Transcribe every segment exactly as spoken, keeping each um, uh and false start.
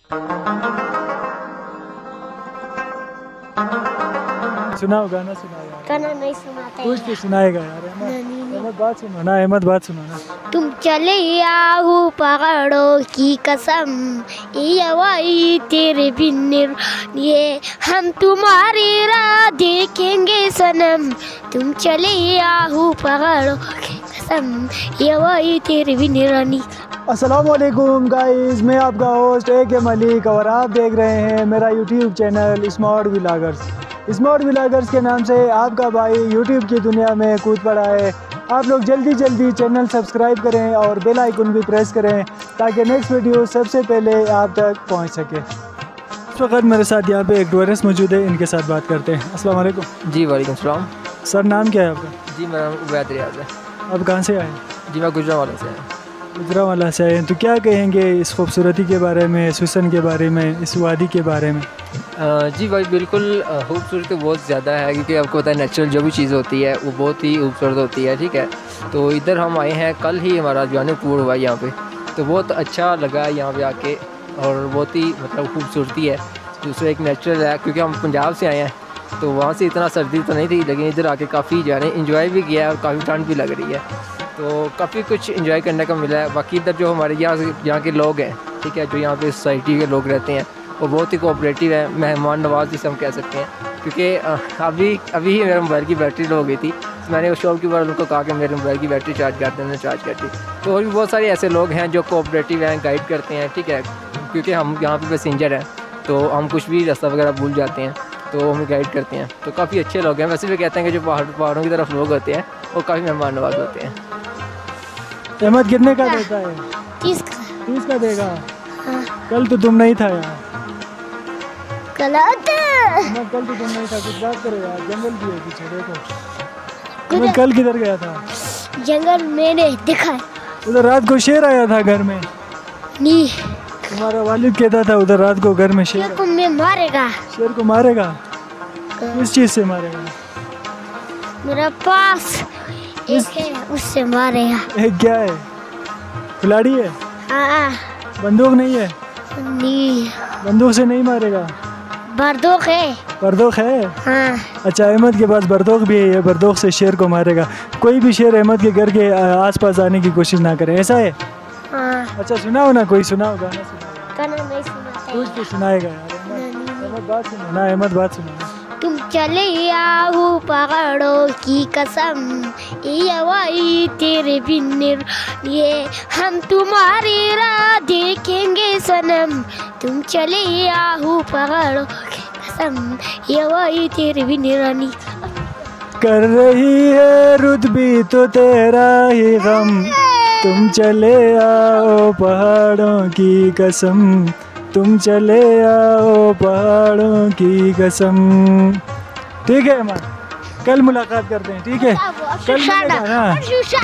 सुनाओ गाना सुनाओ यार। गाना नहीं सुनाते कुछ तो सुनाएगा यार। अहमद बात सुनो ना, अहमद बात सुनो ना। तुम चले आओ पहाड़ों की कसम, ये वही तेरे बिन ये हम तुम्हारी राह देखेंगे सनम। तुम चले आओ पहाड़ों की कसम, ये वही तेरे बिन रानी। अस्सलामुअलैकुम गाइस, मैं आपका होस्ट ए के मलिक और आप देख रहे हैं मेरा YouTube channel smart vloggers. Smart vloggers के नाम से आपका भाई यूट्यूब की दुनिया में कूद पड़ा है। आप लोग जल्दी जल्दी चैनल सब्सक्राइब करें और बेल आइकन भी प्रेस करें ताकि नेक्स्ट वीडियो सबसे पहले आप तक पहुंच सके। इस वक्त मेरे साथ यहाँ पे एक टूरिस्ट मौजूद है, इनके साथ बात करते हैं। अस्सलाम वालेकुम। जी वालेकुम सलाम। सर नाम क्या है आपका? जी मेरा नाम उबैद रियाज है। आप कहाँ से आए? जी मैं गुजरांवाला से आया। गुजरांवाला से आए हैं, तो क्या कहेंगे इस खूबसूरती के बारे में, सुसन के बारे में, इस वादी के बारे में? आ, जी भाई बिल्कुल खूबसूरत तो बहुत ज़्यादा है, क्योंकि आपको पता है नेचुरल जो भी चीज़ होती है वो बहुत ही खूबसूरत होती है। ठीक है, तो इधर हम आए हैं, कल ही हमारा जाने टूर हुआ यहाँ पे, तो बहुत अच्छा लगा यहाँ पे आके और बहुत ही मतलब खूबसूरती है। दूसरा एक नेचुरल है, क्योंकि हम पंजाब से आए हैं तो वहाँ से इतना सर्दी तो नहीं थी, लेकिन इधर आके काफ़ी जाने इंजॉय भी किया है और काफ़ी ठंड भी लग रही है, तो काफ़ी कुछ इंजॉय करने का मिला है। बाकी इधर जो हमारे यहाँ यहाँ के लोग हैं, ठीक है, जो यहाँ पे सोसाइटी के लोग रहते हैं वो बहुत ही कोऑपरेटिव है, मेहमान नवाज जिसे हम कह सकते हैं। क्योंकि अभी अभी ही मेरे मोबाइल की बैटरी लो हो गई थी, तो मैंने उस शॉप कीपर उनको कहा कि मेरे मोबाइल की बैटरी चार्ज कर देना, चार्ज कर दी। तो और भी बहुत सारे ऐसे लोग हैं जो कोऑपरेटिव हैं, गाइड करते हैं। ठीक है, क्योंकि हम यहाँ पे पैसेंजर हैं तो हम कुछ भी रास्ता वगैरह भूल जाते हैं तो हमें गाइड करते हैं, तो काफ़ी अच्छे लोग हैं। वैसे भी कहते हैं कि जो पहाड़ पहाड़ों की तरफ लोग होते हैं वो काफ़ी मेहमान नवाज होते हैं। अहमद कितने का देता है? तीस का। तीस का देगा? हाँ। कल तो तुम नहीं था यार। कल आते अहमद कल तो तुम नहीं था, कुछ बात करो यार। जंगल भी है पीछे, देखो। अहमद कल किधर गया था? जंगल मैंने देखा। उधर रात को शेर आया था घर में। नहीं, तुम्हारा वालिद कहता था उधर रात को घर में शेर। शेर को मैं मारेगा। शेर को मारेगा? किस चीज़ से मारेगा? मेरा पास एक है, उससे मारेगा। एक क्या है? खिलाड़ी है? हाँ। बंदूक नहीं है? नहीं, बंदूक से नहीं मारेगा? बंदूक है। बंदूक है? हाँ। अच्छा, अहमद के पास बंदूक भी है, ये बंदूक से शेर को मारेगा। कोई भी शेर अहमद के घर के आसपास आने की कोशिश ना करे, ऐसा है? हाँ। अच्छा सुनाओ ना, कोई सुनाओ, गाना सुनाओ। गाना नहीं सुनाते। कुछ तो सुनाएगा यार। अहमद बात सुनो ना, अहमद बात सुनो ना। तुम चले आओ पहाड़ों की कसम, ये वही तेरे बिन ये हम तुम्हारी राह देखेंगे सनम। तुम चले आओ पहाड़ों की कसम, ये वही तेरे बिन रानी। कर रही है रुतबी तो तेरा ही गम, तुम चले आओ पहाड़ों की कसम, तुम चले आओ पहाड़ों की कसम। ठीक है अहमद, कल मुलाकात करते हैं, ठीक है? कल मिलेगा ना?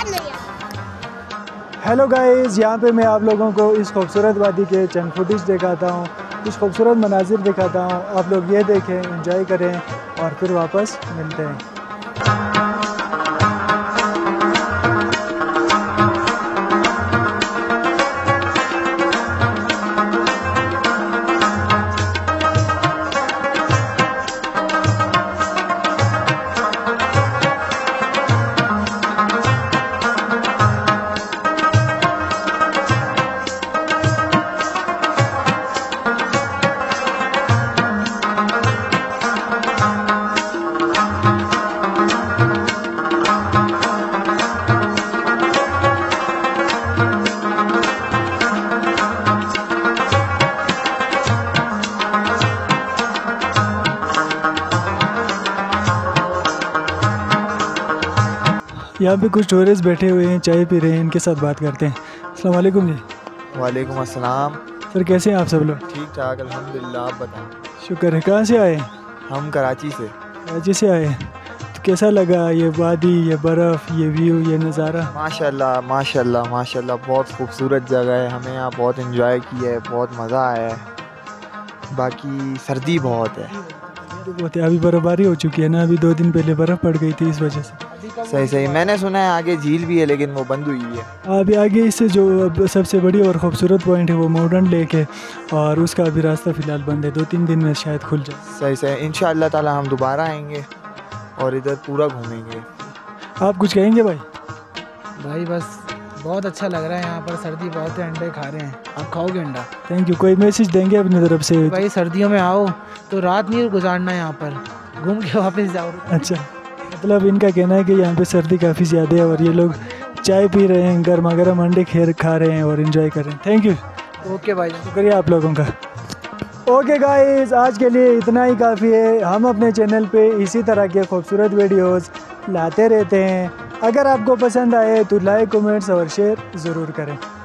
हेलो गाइस, यहाँ पे मैं आप लोगों को इस खूबसूरत वादी के चंद फुटेज दिखाता हूँ, कुछ खूबसूरत मनाजिर दिखाता हूँ। आप लोग ये देखें, एंजॉय करें और फिर वापस मिलते हैं। यहाँ पे कुछ टूरिस्ट बैठे हुए हैं, चाय पी रहे हैं, इनके साथ बात करते हैं। अस्सलाम वालेकुम जी। वालेकुम अस्सलाम। सर कैसे हैं आप सब लोग? ठीक ठाक अल्हम्दुलिल्लाह, आप बताएं। शुक्र है। कहाँ से आए? हम कराची से। कराची से आए, तो कैसा लगा ये वादी, ये बर्फ़, ये व्यू, ये नज़ारा? माशाल्लाह माशाल्लाह माशाल्लाह, बहुत खूबसूरत जगह है। हमें यहाँ बहुत इंजॉय किया है, बहुत मज़ा आया है। बाकी सर्दी बहुत है। बहुत है, अभी बर्फ़बारी हो चुकी है ना, अभी दो दिन पहले बर्फ़ पड़ गई थी, इस वजह से। सही सही। मैंने सुना है आगे झील भी है लेकिन वो बंद हुई है। अभी आगे इससे जो अब सबसे बड़ी और ख़ूबसूरत पॉइंट है वो मॉडर्न लेक है और उसका अभी रास्ता फ़िलहाल बंद है, दो तीन दिन में शायद खुल जाए। सही सही, इंशाअल्लाह ताला हम दोबारा आएंगे और इधर पूरा घूमेंगे। आप कुछ कहेंगे भाई? भाई बस बहुत अच्छा लग रहा है यहाँ पर, सर्दी बहुत है, अंडे खा रहे हैं। आप खाओगे अंडा? Thank you. कोई मैसेज देंगे अपनी तरफ से? भाई सर्दियों में आओ तो रात नहीं गुजारना, यहाँ पर घूम के वापस जाओ। अच्छा, मतलब इनका कहना है कि यहाँ पे सर्दी काफ़ी ज़्यादा है और ये लोग चाय पी रहे हैं, गर्मा गर्म अंडे खेर खा रहे हैं और इन्जॉय कर रहे हैं। Thank you. ओके भाई, शुक्रिया आप लोगों का। ओके गाइस, आज के लिए इतना ही काफ़ी है। हम अपने चैनल पे इसी तरह के खूबसूरत वीडियोस लाते रहते हैं। अगर आपको पसंद आए तो लाइक, कमेंट्स और शेयर ज़रूर करें।